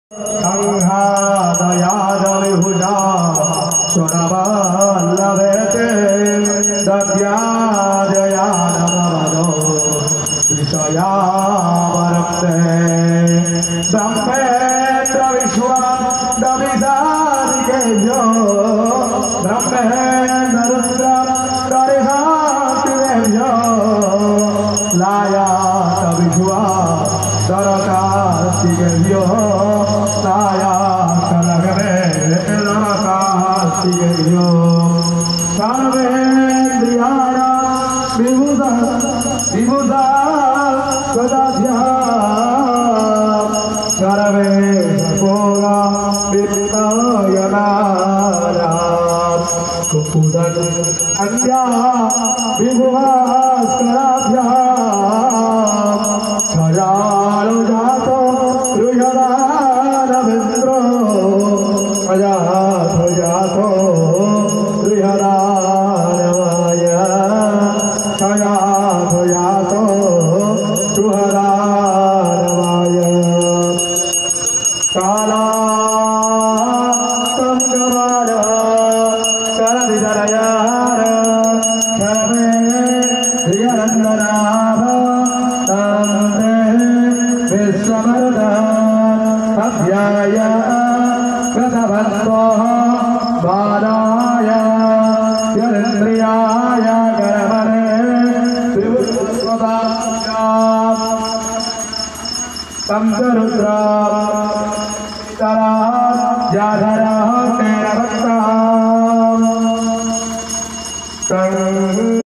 दयादविभुजा सुरवल्लभेते दद्यादयानमवदो विषयावरक्ते ब्रह्मेन्द्र विश्वदभिसादिकेभ्यो ब्रह्मेन्द्र रुद्र दरिहातिभ्यो लायात विश्वा दरकास्तिकेभ्यो सर्वेन्द्रियाणा विबुधा विबुधा सदाध्या सर्वे भोगा वित्तयनारा कुपुदन् अन्या विभुभास्कराभ्या खजालो जातो रुहदानवेन्द्रो अजातो जातो रुहदानवाय छयातो जातो रुहदानवाय कालातंगवार करदिदरयार क्षमे प्रियरन्दनाभ तन्मे विश्वमर्द अभ्याय कृतभक्तो बालाय यरेन्द्रियाय करमरे त्रिभुवनस्वदाभ्या तंसरुद्रा तरा जाधरा तेन भक्ता